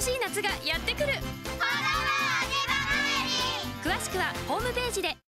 しい夏がやってくる。詳しくはホームページで。